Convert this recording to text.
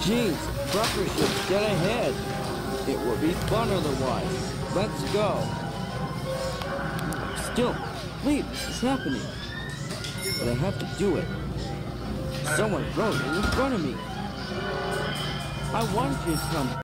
Jeez, Trucker ships, get ahead. It will be fun otherwise. Let's go. Still, wait, what's happening? But I have to do it. Someone rode in front of me. I wanted you to come